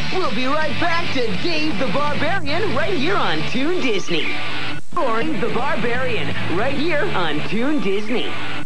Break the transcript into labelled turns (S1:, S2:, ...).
S1: We'll be right back to Dave the Barbarian right here on Toon Disney. Or The Barbarian right here on Toon Disney.